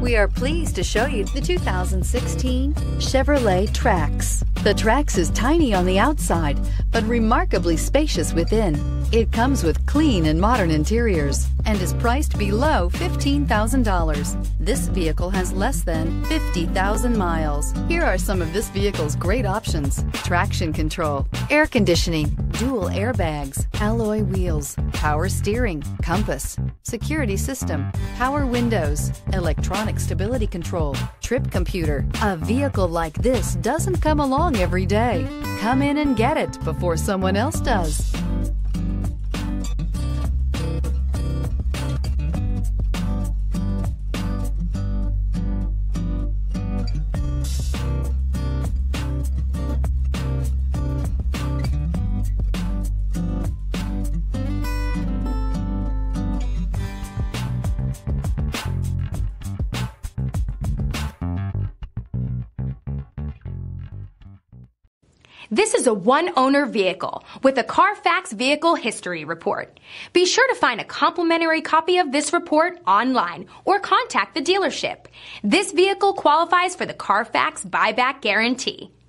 We are pleased to show you the 2016 Chevrolet Trax. The Trax is tiny on the outside, but remarkably spacious within. It comes with clean and modern interiors and is priced below $15,000. This vehicle has less than 50,000 miles. Here are some of this vehicle's great options: traction control, air conditioning, dual airbags, alloy wheels, power steering, compass, security system, power windows, electronic stability control, trip computer. A vehicle like this doesn't come along every day. Come in and get it before someone else does. This is a one-owner vehicle with a Carfax Vehicle History Report. Be sure to find a complimentary copy of this report online or contact the dealership. This vehicle qualifies for the Carfax Buyback Guarantee.